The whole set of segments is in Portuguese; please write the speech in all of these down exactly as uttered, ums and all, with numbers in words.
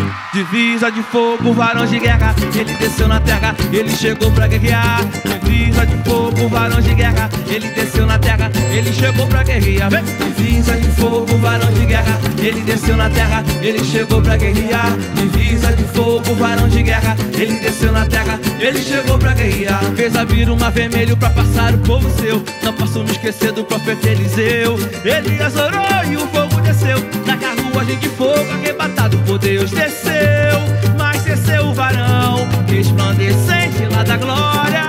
Divisa de fogo, varão de guerra, ele desceu na terra, ele chegou pra guerrear. Divisa de fogo, varão de guerra, ele desceu na terra, ele chegou pra guerrear. Divisa de fogo, varão de guerra, ele desceu na terra, ele chegou pra guerrear. Divisa de fogo, varão de guerra, ele desceu na terra, ele chegou pra guerrear. Fez abrir o mar vermelho pra passar o povo seu. Não posso me esquecer do profeta Eliseu. Elias orou e o fogo desceu. Na carruagem de fogo arrebatado por Deus desceu. Mas desceu o varão resplandecente lá da glória.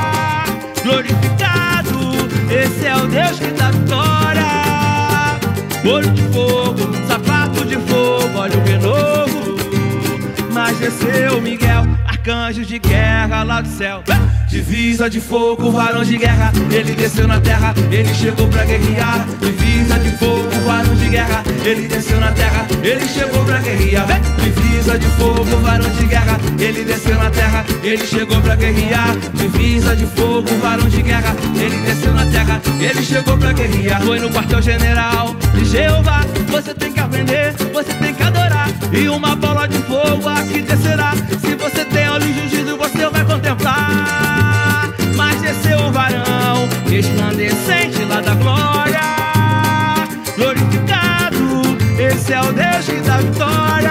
Glorificado, esse é o Deus que dá vitória. Olho de fogo, sapato de fogo, olha o renovo. Mas desceu Miguel, arcanjo de guerra lá do céu. Divisa de fogo, varão de guerra, ele desceu na terra, ele chegou pra guerrear. Divisa de fogo, varão de guerra, ele desceu na terra, ele chegou pra guerrear. Divisa de fogo, varão de guerra, ele desceu na terra, ele chegou pra guerrear. Divisa de fogo, varão de guerra, ele desceu na terra, ele chegou pra guerrear. Foi no quartel-general de Jeová, você tem que aprender, você tem que adorar. E uma bola de fogo aqui descerá. Se você tem olhos de juízo, você vai contemplar. Mas desceu o varão resplandecente lá da glória. Glorificado, esse é o Deus que dá vitória.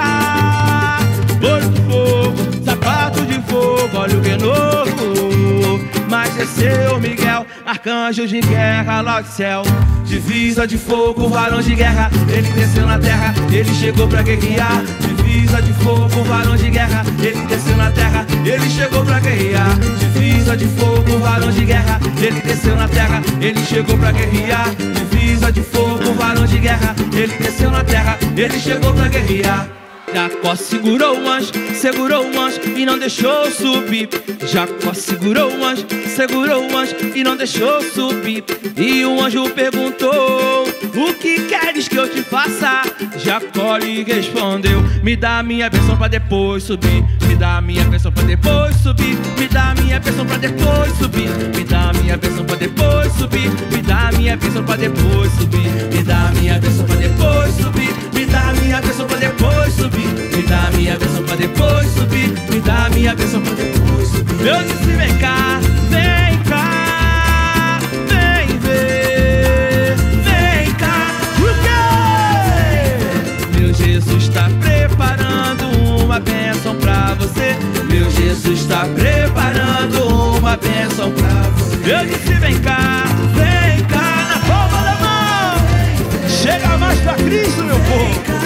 Olho de fogo, sapato de fogo, olha o renovo. Mas desceu Miguel, arcanjo de guerra lá do céu. Divisa de fogo, varão de guerra, ele desceu na terra, ele chegou pra guerrear. Divisa de fogo, varão de guerra, ele desceu na terra, ele chegou pra guerrear. Divisa de fogo, varão de guerra, ele desceu na terra, ele chegou pra guerrear. Divisa de fogo, varão de guerra, ele desceu na terra, ele chegou pra guerrear. Jacó segurou o anjo, segurou o anjo e não deixou subir. Jacó segurou o anjo, segurou o anjo e não deixou subir. E o anjo perguntou: o que queres que eu te faça? Jacó lhe respondeu: me dá a minha bênção pra depois subir. Me dá a minha bênção pra depois subir. Me dá a minha bênção pra depois subir. Me dá a minha bênção pra depois subir. Me dá a minha bênção pra depois subir. Me dá a minha bênção pra depois subir. Me dá a minha bênção pra depois subir. Me dá a minha bênção pra depois subir. Me dá a minha bênção pra depois subir. Eu disse: vem cá, vem cá, vem ver, vem cá. O quê? Meu Jesus está preparando uma bênção pra você. Meu Jesus está preparando uma bênção pra você. Eu disse: vem cá, vem cá, na palma da mão. Chega mais pra Cristo, meu povo.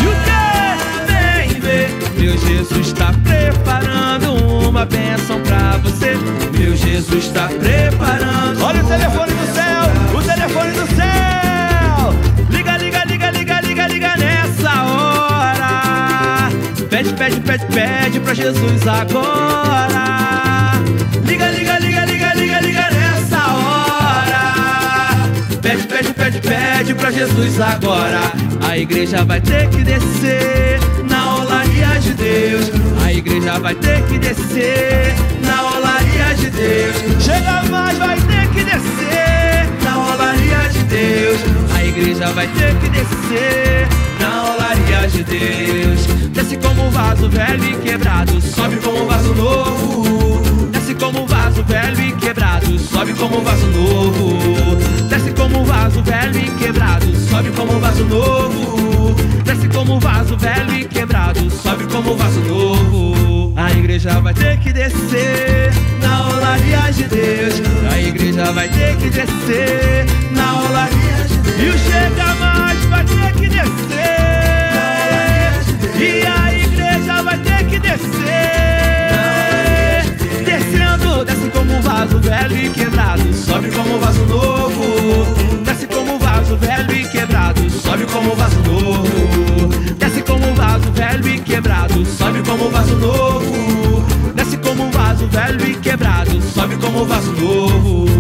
Meu Jesus está preparando uma bênção pra você. Meu Jesus está preparando. Olha o telefone do céu, o telefone do céu. Liga, liga, liga, liga, liga, liga nessa hora. Pede, pede, pede, pede pra Jesus agora. Liga, liga, liga, liga, liga, liga nessa hora. Pede, pede, pede, pede pra Jesus agora. A igreja vai ter que descer na olaria de Deus. A igreja vai ter que descer na olaria de Deus. Chega mais, vai ter que descer na olaria de Deus. A igreja vai ter que descer na olaria de Deus. Desce como vaso velho e quebrado, sobe como vaso novo. Desce como vaso velho e quebrado, sobe como vaso novo. Desce como vaso velho e quebrado, sobe como vaso novo. Desce como vaso velho e quebrado, sobe como vaso novo. A igreja vai ter que descer na olaria de Deus. A igreja vai ter que descer na olaria de Deus. E o chega mais vai ter que descer. E a igreja vai ter que descer. Descendo, desce como vaso velho e quebrado, sobe como vaso novo. Desce como vaso velho e quebrado, sobe como vaso novo. Desce como vaso velho e quebrado, sobe como vaso novo. Desce como vaso velho e quebrado, sobe como vaso novo.